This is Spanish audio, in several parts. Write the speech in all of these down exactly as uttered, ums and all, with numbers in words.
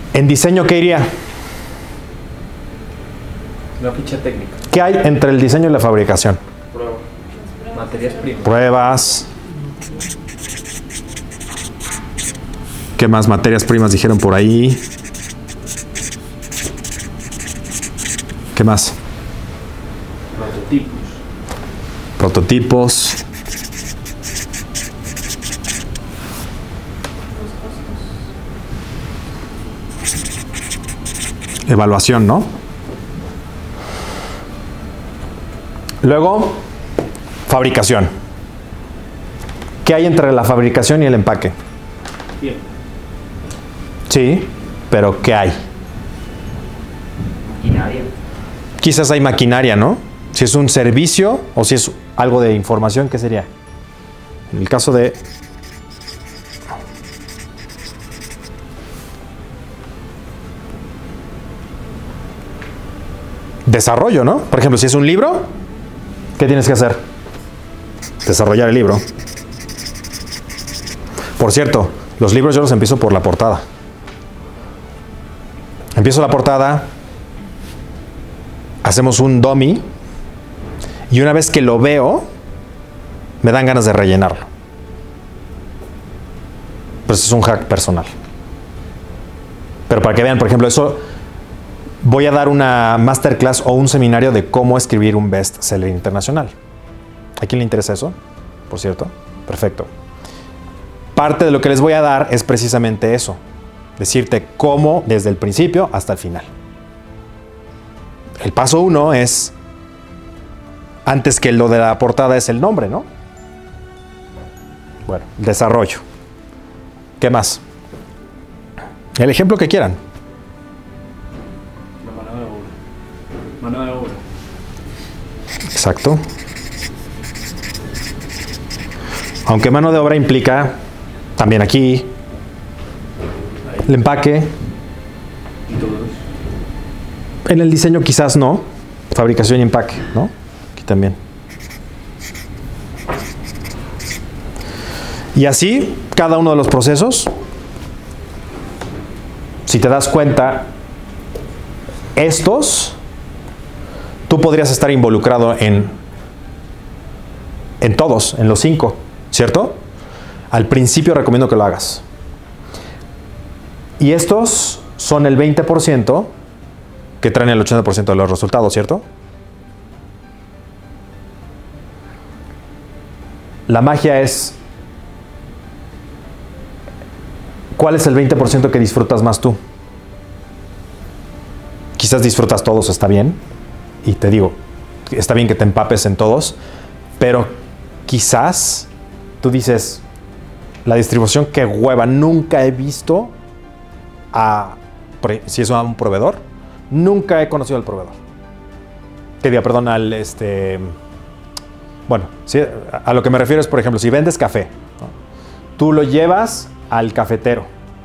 En diseño, ¿qué iría? La ficha técnica. ¿Qué hay entre el diseño y la fabricación? Pruebas. Materias primas. Pruebas. ¿Qué más materias primas dijeron por ahí? ¿Qué más? Prototipos. Prototipos. Evaluación, ¿no? Luego, fabricación. ¿Qué hay entre la fabricación y el empaque? Bien. Sí, pero ¿qué hay? Maquinaria. Quizás hay maquinaria, ¿no? Si es un servicio o si es algo de información, ¿qué sería? En el caso de... desarrollo, ¿no? Por ejemplo, si es un libro, ¿qué tienes que hacer? Desarrollar el libro. Por cierto, los libros yo los empiezo por la portada. Empiezo la portada, hacemos un dummy y una vez que lo veo, me dan ganas de rellenarlo. Pues es un hack personal. Pero para que vean, por ejemplo, eso... voy a dar una masterclass o un seminario de cómo escribir un bestseller internacional. ¿A quién le interesa eso? Por cierto. Perfecto. Parte de lo que les voy a dar es precisamente eso. Decirte cómo desde el principio hasta el final. El paso uno es, antes que lo de la portada, es el nombre, ¿no? Bueno, desarrollo. ¿Qué más? El ejemplo que quieran. Mano de obra. Exacto. Aunque mano de obra implica también aquí el empaque. Y todos. En el diseño quizás no. Fabricación y empaque, ¿no? Aquí también. Y así, cada uno de los procesos, si te das cuenta, estos... tú podrías estar involucrado en, en todos, en los cinco, ¿cierto? Al principio recomiendo que lo hagas. Y estos son el veinte por ciento que traen el ochenta por ciento de los resultados, ¿cierto? La magia es, ¿cuál es el veinte por ciento que disfrutas más tú? Quizás disfrutas todos, está bien. Y te digo, está bien que te empapes en todos, pero quizás tú dices, la distribución, qué hueva, nunca he visto a, si es a un proveedor, nunca he conocido al proveedor. Que diga, perdón, al este, bueno, sí, a lo que me refiero es, por ejemplo, si vendes café, ¿no? Tú lo llevas al cafetero.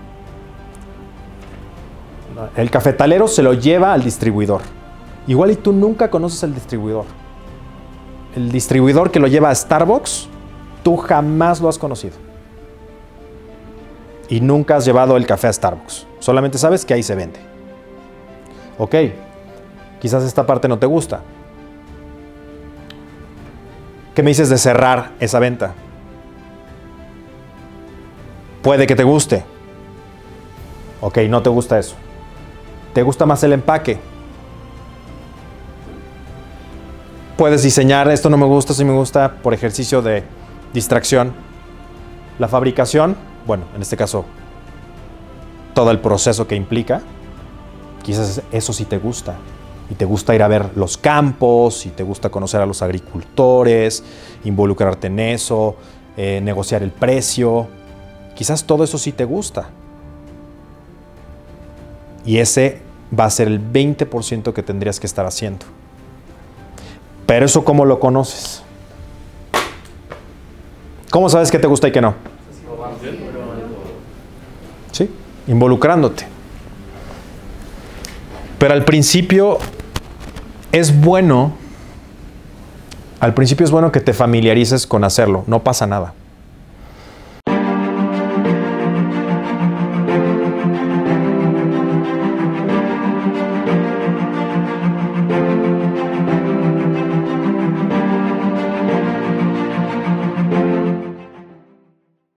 El cafetalero se lo lleva al distribuidor. Igual y tú nunca conoces al distribuidor. El distribuidor que lo lleva a Starbucks, tú jamás lo has conocido. Y nunca has llevado el café a Starbucks. Solamente sabes que ahí se vende. Ok, quizás esta parte no te gusta. ¿Qué me dices de cerrar esa venta? Puede que te guste. Ok, no te gusta eso. ¿Te gusta más el empaque? Puedes diseñar, esto no me gusta, sí me gusta, por ejercicio de distracción. La fabricación, bueno, en este caso, todo el proceso que implica, quizás eso sí te gusta. Y te gusta ir a ver los campos, y te gusta conocer a los agricultores, involucrarte en eso, eh, negociar el precio. Quizás todo eso sí te gusta. Y ese va a ser el veinte por ciento que tendrías que estar haciendo. Pero eso, ¿cómo lo conoces? ¿Cómo sabes qué te gusta y qué no? Sí, involucrándote. Pero al principio es bueno, al principio es bueno que te familiarices con hacerlo, no pasa nada.